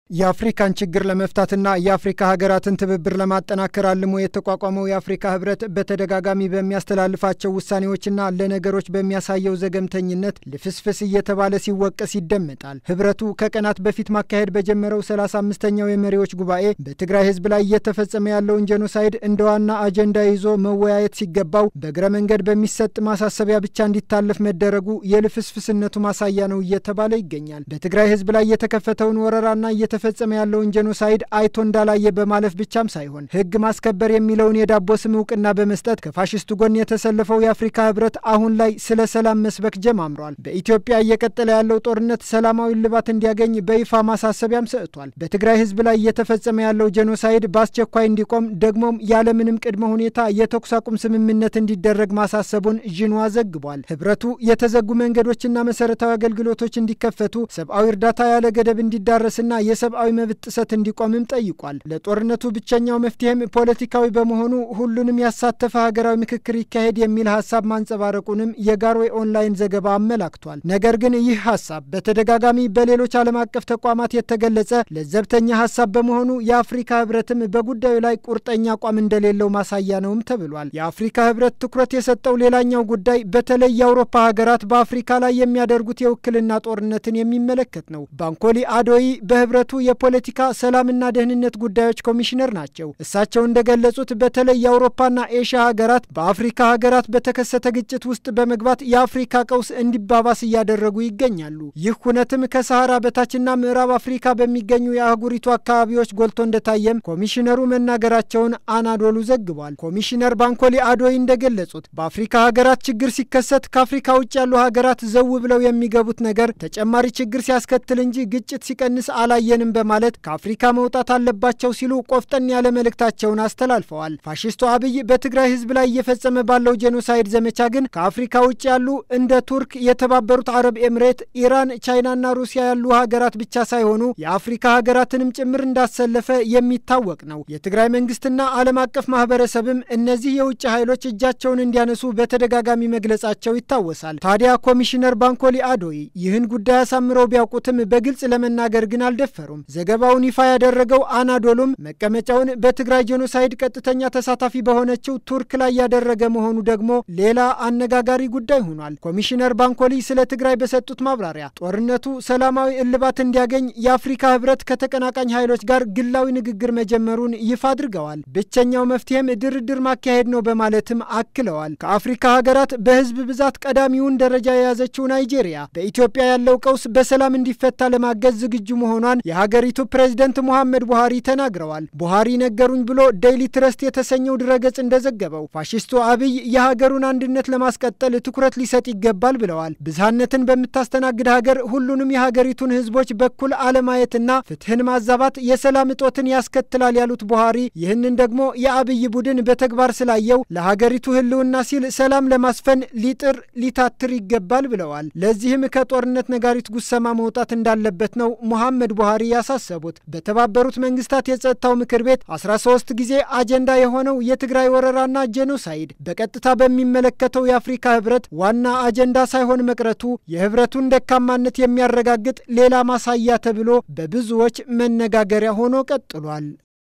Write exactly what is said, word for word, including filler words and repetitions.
የአፍሪካን ችግር ለመፍታትና የአፍሪካ ሀገራትን ትብብር ለማጠናከር አልሞ የተቋቋመው የአፍሪካ ህብረት በተደጋጋሚ በሚያስተላልፋቸው ውሳኔዎችና ለነገሮች በሚያሳየው ዘገምተኝነት ልፍስፍስ እየተባለ ሲወቀስ ይደመጣል። ህብረቱ ከቀናት በፊት ማካሄድ በጀመረው ሰላሳ አምስተኛው የመሪዎች ጉባኤ በትግራይ ህዝብ ላይ እየተፈጸመ ያለውን ጄኖሳይድ እንደ ዋና አጀንዳ ይዞ መወያየት ሲገባው በእግረ መንገድ በሚሰጥ ማሳሰቢያ ብቻ እንዲታለፍ መደረጉ የልፍስፍስነቱ ማሳያ ነው እየተባለ ይገኛል። በትግራይ ህዝብ ላይ የተከፈተውን ወረራና ተፈጸመ ያለውን ጄኖሳይድ አይቶ እንዳላየ በማለፍ ብቻም ሳይሆን ህግ ማስከበር የሚለውን የዳቦ ስም ዕውቅና በመስጠት ከፋሽስቱ ጎን የተሰለፈው የአፍሪካ ህብረት አሁን ላይ ስለ ሰላም መስበክ ጀማምሯል። በኢትዮጵያ እየቀጠለ ያለው ጦርነት ሰላማዊ ልባት እንዲያገኝ በይፋ ማሳሰቢያም ሰጥቷል። በትግራይ ህዝብ ላይ የተፈጸመ ያለው ጄኖሳይድ በአስቸኳይ እንዲቆም ደግሞም ያለምንም ቅድመ ሁኔታ የተኩስ አቁም ስምምነት እንዲደረግ ማሳሰቡን ጂንዋ ዘግቧል። ህብረቱ የተዘጉ መንገዶችና መሰረታዊ አገልግሎቶች እንዲከፈቱ፣ ሰብአዊ እርዳታ ያለ ገደብ እንዲዳረስና ሰብአዊ መብት ጥሰት እንዲቆምም ጠይቋል። ለጦርነቱ ብቸኛው መፍትሄም ፖለቲካዊ በመሆኑ ሁሉንም ያሳተፈ ሀገራዊ ምክክር ይካሄድ የሚል ሐሳብ ማንጸባረቁንም የጋርዌይ ኦንላይን ዘገባ አመላክቷል። ነገር ግን ይህ ሐሳብ በተደጋጋሚ በሌሎች ዓለም አቀፍ ተቋማት የተገለጸ ለዘብተኛ ሐሳብ በመሆኑ የአፍሪካ ህብረትም በጉዳዩ ላይ ቁርጠኛ አቋም እንደሌለው ማሳያ ነውም ተብሏል። የአፍሪካ ህብረት ትኩረት የሰጠው ሌላኛው ጉዳይ በተለይ የአውሮፓ ሀገራት በአፍሪካ ላይ የሚያደርጉት የውክልና ጦርነትን የሚመለከት ነው። ባንኮሊ አዶይ በህብረቱ የፖለቲካ ሰላምና ደህንነት ጉዳዮች ኮሚሽነር ናቸው። እሳቸው እንደገለጹት በተለይ የአውሮፓና ኤሽያ ሀገራት በአፍሪካ ሀገራት በተከሰተ ግጭት ውስጥ በመግባት የአፍሪካ ቀውስ እንዲባባስ እያደረጉ ይገኛሉ። ይህ ሁነትም ከሰሃራ በታችና ምዕራብ አፍሪካ በሚገኙ የአህጉሪቱ አካባቢዎች ጎልቶ እንደታየም ኮሚሽነሩ መናገራቸውን አናዶሉ ዘግቧል። ኮሚሽነር ባንኮሊ አዶይ እንደገለጹት በአፍሪካ ሀገራት ችግር ሲከሰት ከአፍሪካ ውጭ ያሉ ሀገራት ዘው ብለው የሚገቡት ነገር ተጨማሪ ችግር ሲያስከትል እንጂ ግጭት ሲቀንስ አላየንም በማለት ከአፍሪካ መውጣት አለባቸው ሲሉ ቆፍጠን ያለ መልእክታቸውን አስተላልፈዋል። ፋሽስቱ አብይ በትግራይ ህዝብ ላይ እየፈጸመ ባለው ጄኖሳይድ ዘመቻ ግን ከአፍሪካ ውጭ ያሉ እንደ ቱርክ፣ የተባበሩት አረብ ኤምሬት፣ ኢራን፣ ቻይናና ሩሲያ ያሉ ሀገራት ብቻ ሳይሆኑ የአፍሪካ ሀገራትንም ጭምር እንዳሰለፈ የሚታወቅ ነው። የትግራይ መንግስትና ዓለም አቀፍ ማህበረሰብም እነዚህ የውጭ ኃይሎች እጃቸውን እንዲያነሱ በተደጋጋሚ መግለጻቸው ይታወሳል። ታዲያ ኮሚሽነር ባንኮሊ አዶይ ይህን ጉዳይ አሳምረው ቢያውቁትም በግልጽ ለመናገር ግን አልደፈሩም። ዘገባውን ይፋ ያደረገው አናዶሉም መቀመጫውን በትግራይ ጄኖሳይድ ቀጥተኛ ተሳታፊ በሆነችው ቱርክ ላይ ያደረገ መሆኑ ደግሞ ሌላ አነጋጋሪ ጉዳይ ሆኗል። ኮሚሽነር ባንኮሊ ስለ ትግራይ በሰጡት ማብራሪያ ጦርነቱ ሰላማዊ እልባት እንዲያገኝ የአፍሪካ ህብረት ከተቀናቃኝ ኃይሎች ጋር ግላዊ ንግግር መጀመሩን ይፋ አድርገዋል። ብቸኛው መፍትሄም ድርድር ማካሄድ ነው በማለትም አክለዋል። ከአፍሪካ ሀገራት በህዝብ ብዛት ቀዳሚውን ደረጃ የያዘችው ናይጄሪያ በኢትዮጵያ ያለው ቀውስ በሰላም እንዲፈታ ለማገዝ ዝግጁ መሆኗን የሀገሪቱ ፕሬዝዳንት ሙሐመድ ቡሃሪ ተናግረዋል። ቡሃሪ ነገሩኝ ብሎ ዴይሊ ትረስት የተሰኘው ድረገጽ እንደዘገበው ፋሽስቱ አብይ የሀገሩን አንድነት ለማስቀጠል ትኩረት ሊሰጥ ይገባል ብለዋል። ብዝሃነትን በምታስተናግድ ሀገር ሁሉንም የሀገሪቱን ህዝቦች በኩል አለማየትና ፍትህን ማዛባት የሰላም እጦትን ያስከትላል ያሉት ቡሃሪ ይህንን ደግሞ የአብይ ቡድን በተግባር ስላየው ለሀገሪቱ ህልውና ሲል ሰላም ለማስፈን ሊጥር ሊታትር ይገባል ብለዋል። ለዚህም ከጦርነት ነጋሪት ጉሰማ መውጣት እንዳለበት ነው ሙሐመድ ቡሃሪ ያሳሰቡት። በተባበሩት መንግስታት የጸጥታው ምክር ቤት አስራ ሶስት ጊዜ አጀንዳ የሆነው የትግራይ ወረራና ጄኖሳይድ በቀጥታ በሚመለከተው የአፍሪካ ህብረት ዋና አጀንዳ ሳይሆን መቅረቱ የህብረቱን ደካማነት የሚያረጋግጥ ሌላ ማሳያ ተብሎ በብዙዎች መነጋገሪያ ሆኖ ቀጥሏል።